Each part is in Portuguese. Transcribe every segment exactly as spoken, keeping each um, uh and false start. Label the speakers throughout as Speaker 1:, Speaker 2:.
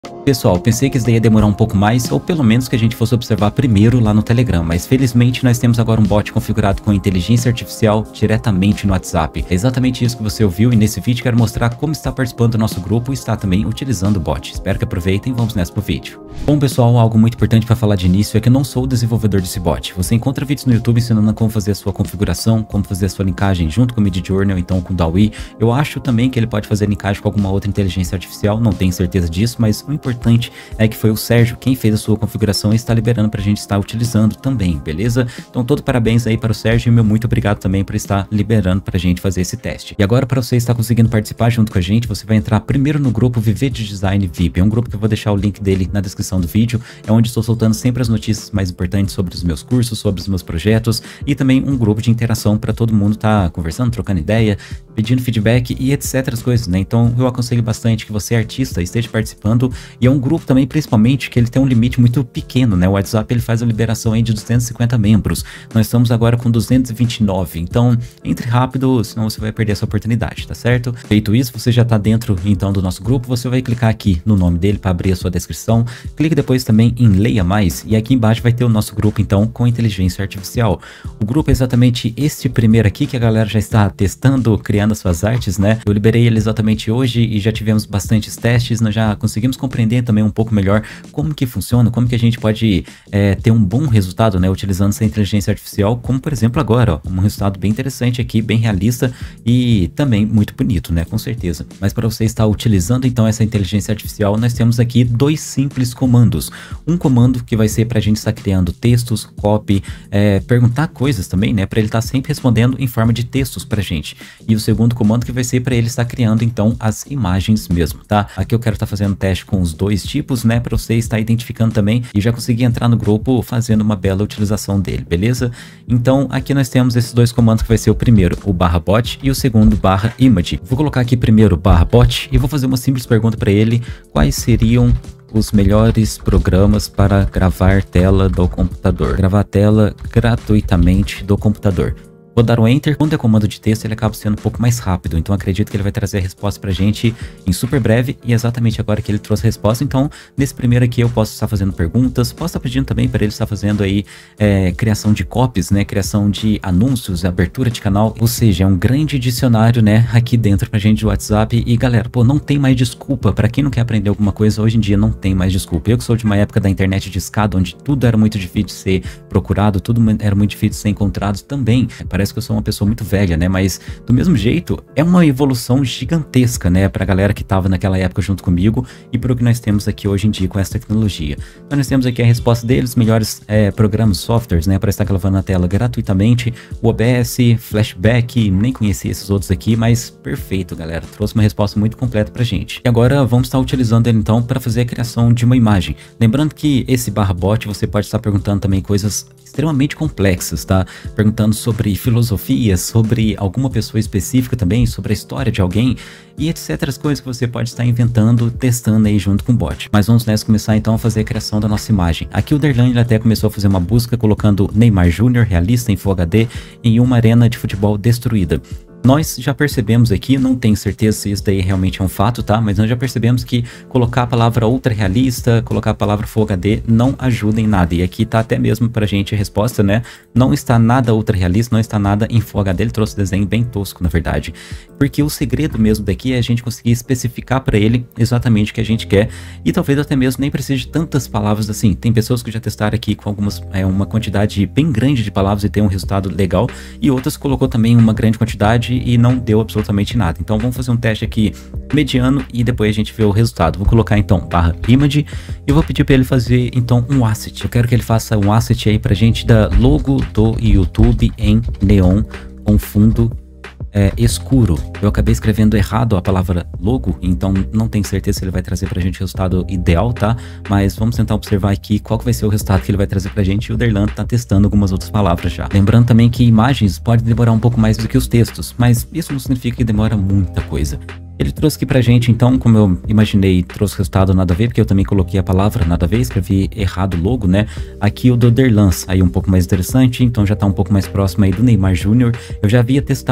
Speaker 1: Pessoal, pensei que isso daí ia demorar um pouco mais, ou pelo menos que a gente fosse observar primeiro lá no Telegram, mas felizmente nós temos agora um bot configurado com inteligência artificial diretamente no WhatsApp. É exatamente isso que você ouviu e nesse vídeo quero mostrar como está participando do nosso grupo e está também utilizando o bot. Espero que aproveitem e vamos nessa pro vídeo. Bom pessoal, algo muito importante para falar de início é que eu não sou o desenvolvedor desse bot. Você encontra vídeos no YouTube ensinando como fazer a sua configuração, como fazer a sua linkagem junto com o Midjourney ou então com o DALL-E. Eu acho também que ele pode fazer linkagem com alguma outra inteligência artificial, não tenho certeza disso, mas o importante é que foi o Sérgio quem fez a sua configuração e está liberando para a gente estar utilizando também, beleza? Então todo parabéns aí para o Sérgio e meu muito obrigado também por estar liberando para a gente fazer esse teste. E agora para você estar conseguindo participar junto com a gente, você vai entrar primeiro no grupo Viver de Design V I P. É um grupo que eu vou deixar o link dele na descrição do vídeo, é onde estou soltando sempre as notícias mais importantes sobre os meus cursos, sobre os meus projetos e também um grupo de interação para todo mundo estar tá conversando, trocando ideia, pedindo feedback e etc as coisas, né? Então eu aconselho bastante que você artista esteja participando e é um grupo também principalmente que ele tem um limite muito pequeno, né? O WhatsApp ele faz a liberação aí de duzentos e cinquenta membros, nós estamos agora com duzentos e vinte e nove, então entre rápido, senão você vai perder essa oportunidade, tá certo? Feito isso, você já tá dentro então do nosso grupo, você vai clicar aqui no nome dele para abrir a sua descrição, clique depois também em Leia Mais e aqui embaixo vai ter o nosso grupo então com inteligência artificial. O grupo é exatamente este primeiro aqui que a galera já está testando, criando as suas artes, né? Eu liberei ele exatamente hoje e já tivemos bastantes testes, nós já conseguimos compreender também um pouco melhor como que funciona, como que a gente pode é, ter um bom resultado, né? Utilizando essa inteligência artificial, como por exemplo agora, ó, um resultado bem interessante aqui, bem realista e também muito bonito, né? Com certeza. Mas para você estar utilizando então essa inteligência artificial, nós temos aqui dois simples comandos. Um comando que vai ser para a gente estar criando textos, copy, é, perguntar coisas também, né? Para ele estar sempre respondendo em forma de textos para a gente. E o segundo comando que vai ser para ele estar criando então as imagens mesmo, tá? Aqui eu quero estar fazendo teste com os dois tipos, né? Para você estar identificando também e já conseguir entrar no grupo fazendo uma bela utilização dele, beleza? Então aqui nós temos esses dois comandos que vai ser o primeiro, o barra bot e o segundo barra image. Vou colocar aqui primeiro barra bot e vou fazer uma simples pergunta para ele, quais seriam os melhores programas para gravar tela do computador. Gravar tela gratuitamente do computador. Vou dar um Enter. Quando é comando de texto, ele acaba sendo um pouco mais rápido. Então acredito que ele vai trazer a resposta pra gente em super breve. E exatamente agora que ele trouxe a resposta. Então, nesse primeiro aqui eu posso estar fazendo perguntas. Posso estar pedindo também para ele estar fazendo aí é, criação de copies, né? Criação de anúncios, abertura de canal. Ou seja, é um grande dicionário, né? Aqui dentro pra gente do WhatsApp. E galera, pô, não tem mais desculpa. Pra quem não quer aprender alguma coisa, hoje em dia não tem mais desculpa. Eu que sou de uma época da internet de escada, onde tudo era muito difícil de ser procurado, tudo era muito difícil de ser encontrado também. Parece que eu sou uma pessoa muito velha, né? Mas do mesmo jeito, é uma evolução gigantesca, né? Pra galera que tava naquela época junto comigo e pro que nós temos aqui hoje em dia com essa tecnologia. Então nós temos aqui a resposta deles, melhores é, programas, softwares, né? Para estar gravando na tela gratuitamente. O O B S, Flashback, nem conheci esses outros aqui, mas perfeito, galera. Trouxe uma resposta muito completa pra gente. E agora vamos estar utilizando ele então para fazer a criação de uma imagem. Lembrando que esse barra bot você pode estar perguntando também coisas extremamente complexas, tá? Perguntando sobre filosofia, sobre alguma pessoa específica também, sobre a história de alguém e etc as coisas que você pode estar inventando, testando aí junto com o bot. Mas vamos nessa começar então a fazer a criação da nossa imagem. Aqui o Derlan ele até começou a fazer uma busca colocando Neymar Júnior realista em Full H D em uma arena de futebol destruída. Nós já percebemos aqui, não tenho certeza se isso daí realmente é um fato, tá? Mas nós já percebemos que colocar a palavra ultra realista, colocar a palavra Full H D não ajuda em nada. E aqui tá até mesmo pra gente a resposta, né? Não está nada ultra realista, não está nada em Full H D. Ele trouxe desenho bem tosco, na verdade. Porque o segredo mesmo daqui é a gente conseguir especificar pra ele exatamente o que a gente quer. E talvez até mesmo nem precise de tantas palavras assim. Tem pessoas que já testaram aqui com algumas, é, uma quantidade bem grande de palavras e tem um resultado legal. E outras colocou também uma grande quantidade e não deu absolutamente nada. Então vamos fazer um teste aqui mediano e depois a gente vê o resultado. Vou colocar então barra image e vou pedir para ele fazer então um asset. Eu quero que ele faça um asset aí pra gente da logo do YouTube em neon com fundo É, escuro. Eu acabei escrevendo errado a palavra logo, então não tenho certeza se ele vai trazer pra gente o resultado ideal, tá? Mas vamos tentar observar aqui qual que vai ser o resultado que ele vai trazer pra gente e o Derlan tá testando algumas outras palavras já. Lembrando também que imagens podem demorar um pouco mais do que os textos, mas isso não significa que demora muita coisa. Ele trouxe aqui pra gente, então, como eu imaginei, trouxe resultado nada a ver, porque eu também coloquei a palavra nada a ver, escrevi errado o logo, né? Aqui o do Derlan, aí um pouco mais interessante, então já tá um pouco mais próximo aí do Neymar Júnior. Eu já havia testado também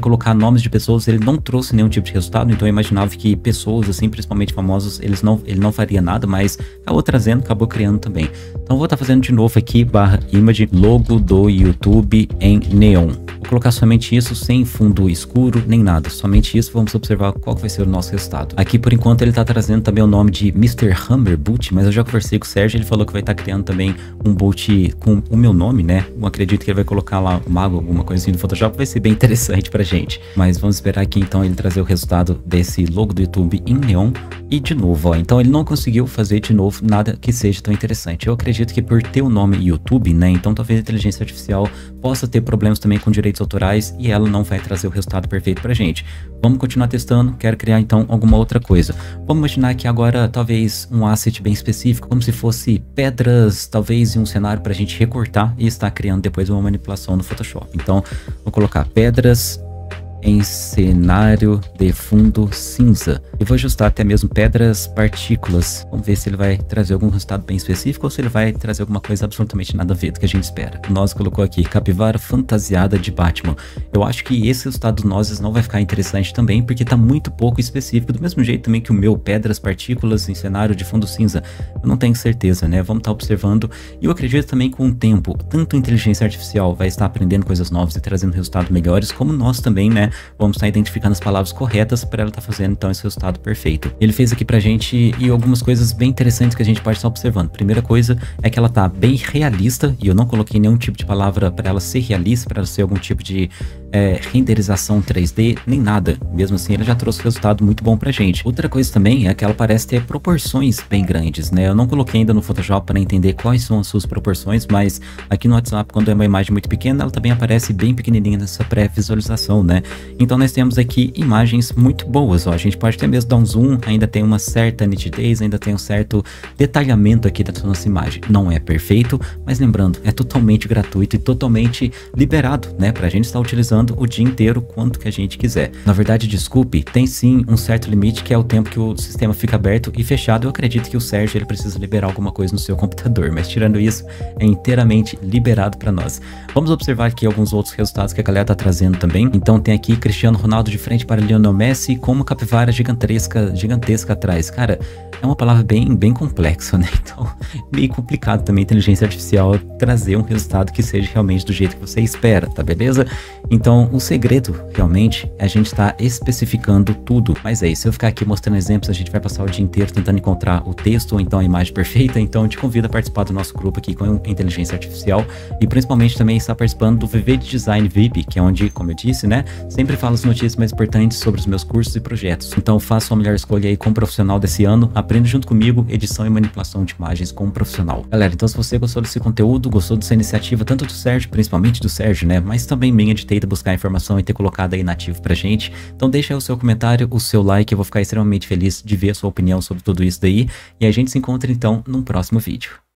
Speaker 1: colocar nomes de pessoas, ele não trouxe nenhum tipo de resultado, então eu imaginava que pessoas, assim, principalmente famosos, eles não, ele não faria nada, mas acabou trazendo, acabou criando também. Então eu vou estar fazendo de novo aqui, barra image, logo do YouTube em neon. Vou colocar somente isso, sem fundo escuro, nem nada, somente isso. Vamos observar qual vai ser o nosso resultado. Aqui, por enquanto, ele está trazendo também o nome de mister Hammer Boot, mas eu já conversei com o Sérgio, ele falou que vai estar criando também um boot com o meu nome, né? Eu acredito que ele vai colocar lá o mago, alguma coisa assim no Photoshop, vai ser bem interessante pra gente. Mas vamos esperar aqui, então, ele trazer o resultado desse logo do YouTube em neon. E de novo, ó, então ele não conseguiu fazer de novo nada que seja tão interessante. Eu acredito que por ter o nome YouTube, né, então talvez a inteligência artificial possa ter problemas também com direitos autorais e ela não vai trazer o resultado perfeito pra gente. Vamos continuar testando, quero criar então alguma outra coisa. Vamos imaginar que agora talvez um asset bem específico, como se fosse pedras, talvez em um cenário pra gente recortar e estar criando depois uma manipulação no Photoshop. Então, vou colocar pedras em cenário de fundo cinza. Eu vou ajustar até mesmo pedras partículas. Vamos ver se ele vai trazer algum resultado bem específico ou se ele vai trazer alguma coisa absolutamente nada a ver do que a gente espera. O Nós colocou aqui, capivara fantasiada de Batman. Eu acho que esse resultado do Nozes não vai ficar interessante também, porque tá muito pouco específico, do mesmo jeito também que o meu pedras partículas em cenário de fundo cinza. Eu não tenho certeza, né? Vamos estar observando. E eu acredito também que com o tempo, tanto a inteligência artificial vai estar aprendendo coisas novas e trazendo resultados melhores, como nós também, né? Vamos estar identificando as palavras corretas para ela estar fazendo então esse resultado perfeito. Ele fez aqui pra gente e algumas coisas bem interessantes que a gente pode estar observando. Primeira coisa é que ela tá bem realista e eu não coloquei nenhum tipo de palavra para ela ser realista, para ela ser algum tipo de é, renderização três D, nem nada. Mesmo assim, ele já trouxe um resultado muito bom pra gente. Outra coisa também é que ela parece ter proporções bem grandes, né? Eu não coloquei ainda no Photoshop para entender quais são as suas proporções, mas aqui no WhatsApp, quando é uma imagem muito pequena, ela também aparece bem pequenininha nessa pré-visualização, né? Então nós temos aqui imagens muito boas, ó. A gente pode até mesmo dar um zoom, ainda tem uma certa nitidez, ainda tem um certo detalhamento aqui da nossa imagem. Não é perfeito, mas lembrando, é totalmente gratuito e totalmente liberado, né? Pra gente estar utilizando o dia inteiro quanto que a gente quiser. Na verdade, desculpe, tem sim um certo limite que é o tempo que o sistema fica aberto e fechado. Eu acredito que o Sérgio ele precisa liberar alguma coisa no seu computador, mas tirando isso, é inteiramente liberado para nós. Vamos observar aqui alguns outros resultados que a galera tá trazendo também. Então tem aqui Cristiano Ronaldo de frente para Lionel Messi com uma capivara gigantesca, gigantesca atrás. Cara, é uma palavra bem, bem complexa, né? Então, meio complicado também a inteligência artificial trazer um resultado que seja realmente do jeito que você espera, tá beleza? Então, o segredo, realmente, é a gente estar tá especificando tudo. Mas é isso, se eu ficar aqui mostrando exemplos, a gente vai passar o dia inteiro tentando encontrar o texto ou então a imagem perfeita. Então, eu te convido a participar do nosso grupo aqui com inteligência artificial e principalmente também estar participando do V V de Design V I P, que é onde, como eu disse, né, sempre falo as notícias mais importantes sobre os meus cursos e projetos. Então, faça a melhor escolha aí como profissional desse ano. Aprenda junto comigo edição e manipulação de imagens como profissional. Galera, então se você gostou desse conteúdo, gostou dessa iniciativa, tanto do Sérgio, principalmente do Sérgio, né, mas também minha de ter ido buscar informação e ter colocado aí nativo pra gente, então deixa aí o seu comentário, o seu like, eu vou ficar extremamente feliz de ver a sua opinião sobre tudo isso daí, e a gente se encontra então num próximo vídeo.